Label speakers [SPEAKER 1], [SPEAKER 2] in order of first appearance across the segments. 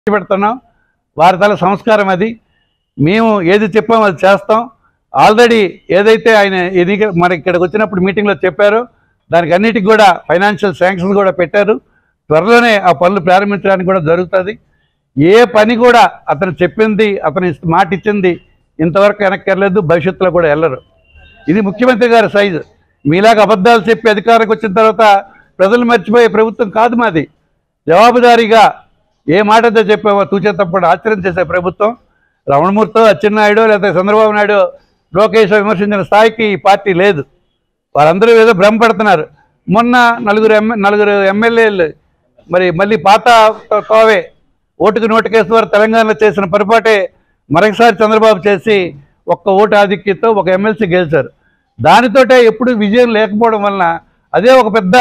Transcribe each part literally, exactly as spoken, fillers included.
[SPEAKER 1] పెడుతున్నాం. వారి తల సంస్కారం అది. మేము ఏది చెప్పామో అది చేస్తాం. ఆల్రెడీ ఏదైతే ఆయన ఇది మన ఇక్కడికి వచ్చినప్పుడు మీటింగ్లో చెప్పారో దానికి అన్నిటికి కూడా ఫైనాన్షియల్ శాంక్షన్స్ కూడా పెట్టారు. త్వరలోనే ఆ పనులు ప్రారంభించడానికి కూడా జరుగుతుంది. ఏ పని కూడా అతను చెప్పింది, అతను మాట ఇచ్చింది ఇంతవరకు వెనక్కెళ్ళలేదు, భవిష్యత్తులో కూడా వెళ్ళరు. ఇది ముఖ్యమంత్రి గారి సైజు. మీలాగా అబద్ధాలు చెప్పి అధికారంకి వచ్చిన తర్వాత ప్రజలు మర్చిపోయే ప్రభుత్వం కాదు మాది. జవాబుదారీగా ఏ మాటతో చెప్పావో తూచే తప్పుడు ఆచరణ చేసే ప్రభుత్వం. రమణమూర్తితో అచ్చెన్నాయుడు లేకపోతే చంద్రబాబు నాయుడు లోకేష్ విమర్శించిన స్థాయికి ఈ పార్టీ లేదు. వారందరూ ఏదో భ్రమపడుతున్నారు. మొన్న నలుగురు ఎమ్ నలుగురు ఎమ్మెల్యేలు మరి మళ్ళీ పాత కోవే ఓటుకు నోటుకేసిన వారు తెలంగాణలో చేసిన పొరపాటే మరొకసారి చంద్రబాబు చేసి ఒక్క ఓటు ఆధిక్యతతో ఒక ఎమ్మెల్సీ గెలిచారు. దానితోటే ఎప్పుడు విజయం లేకపోవడం వలన అదే ఒక పెద్ద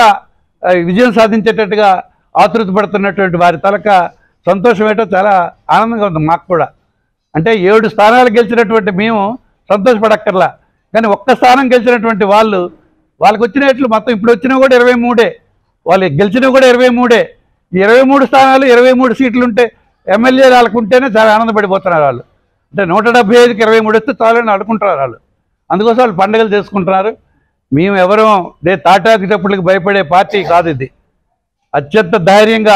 [SPEAKER 1] విజయం సాధించేటట్టుగా ఆతృత పడుతున్నటువంటి వారి తలక సంతోషం ఏంటో చాలా ఆనందంగా ఉంది మాకు కూడా. అంటే ఏడు స్థానాలు గెలిచినటువంటి మేము సంతోషపడక్కర్లా, కానీ ఒక్క స్థానం గెలిచినటువంటి వాళ్ళు వాళ్ళకి వచ్చినట్లు మొత్తం ఇప్పుడు వచ్చినా కూడా ఇరవై మూడే వాళ్ళు గెలిచినా కూడా ఇరవై మూడే ఇరవై మూడు స్థానాలు ఇరవై మూడు సీట్లు ఉంటే ఎమ్మెల్యే వాళ్ళకు ఉంటేనే చాలా ఆనందపడిపోతున్నారు వాళ్ళు. అంటే నూట డెబ్బై ఐదుకి ఇరవై మూడు వస్తే చాలని అడుకుంటున్నారు వాళ్ళు. అందుకోసం వాళ్ళు పండుగలు చేసుకుంటున్నారు. మేము ఎవరో దే తాటాకిటప్పులకి భయపడే పార్టీ కాదు ఇది. అత్యంత ధైర్యంగా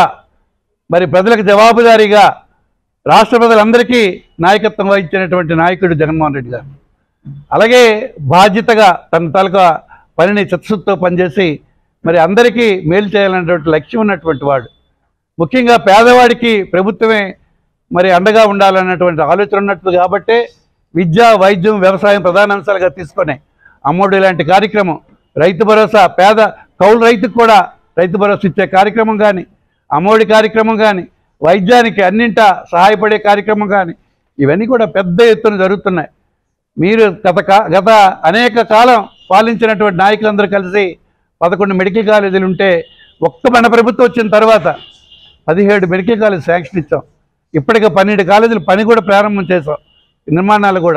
[SPEAKER 1] మరి ప్రజలకు జవాబుదారీగా రాష్ట్ర ప్రజలందరికీ నాయకత్వం వహించినటువంటి నాయకుడు జగన్మోహన్ రెడ్డి గారు. అలాగే బాధ్యతగా తన తాలూకా పనిని చిత్తశుద్ధితో పనిచేసి మరి అందరికీ మేలు చేయాలనేటువంటి లక్ష్యం ఉన్నటువంటి వాడు. ముఖ్యంగా పేదవాడికి ప్రభుత్వమే మరి అండగా ఉండాలన్నటువంటి ఆలోచన ఉన్నట్టు కాబట్టే విద్య, వైద్యం, వ్యవసాయం ప్రధాన అంశాలుగా తీసుకొని అమ్మఒడి లాంటి కార్యక్రమం, రైతు భరోసా, పేద కౌలు రైతుకు కూడా రైతు భరోసా ఇచ్చే కార్యక్రమం కానీ, అమ్మఒడి కార్యక్రమం కానీ, వైద్యానికి అన్నింటా సహాయపడే కార్యక్రమం కానీ ఇవన్నీ కూడా పెద్ద ఎత్తున జరుగుతున్నాయి. మీరు గత గత అనేక కాలం పాలించినటువంటి నాయకులందరూ కలిసి పదకొండు మెడికల్ కాలేజీలు ఉంటే ఒక్క మన ప్రభుత్వం వచ్చిన తర్వాత పదిహేడు మెడికల్ కాలేజ్ శాంక్షన్ ఇచ్చాం. ఇప్పటికే పన్నెండు కాలేజీలు పని కూడా ప్రారంభం చేసాం, నిర్మాణాలు కూడా.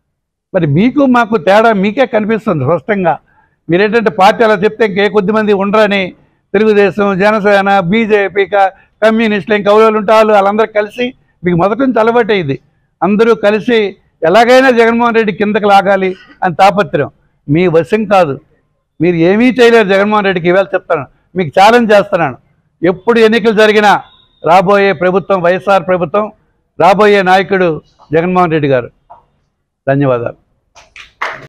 [SPEAKER 1] మరి మీకు మాకు తేడా మీకే కనిపిస్తుంది స్పష్టంగా. మీరేంటంటే పార్టీ అలా చెప్తే ఇంకే కొద్దిమంది ఉండరని తెలుగుదేశం, జనసేన, బీజేపీ, కమ్యూనిస్టులు, ఇంకా ఎవరు ఉంటే వాళ్ళు వాళ్ళందరూ కలిసి మీకు మొదటి నుంచి అలవాటే ఇది. అందరూ కలిసి ఎలాగైనా జగన్మోహన్ రెడ్డి కిందకి లాగాలి అని తాపత్రయం. మీ వశం కాదు, మీరు ఏమీ చేయలేరు జగన్మోహన్ రెడ్డికి. ఇవాళ చెప్తాను, మీకు ఛాలెంజ్ చేస్తున్నాను. ఎప్పుడు ఎన్నికలు జరిగినా రాబోయే ప్రభుత్వం వైఎస్ఆర్ ప్రభుత్వం, రాబోయే నాయకుడు జగన్మోహన్ రెడ్డి గారు. ధన్యవాదాలు.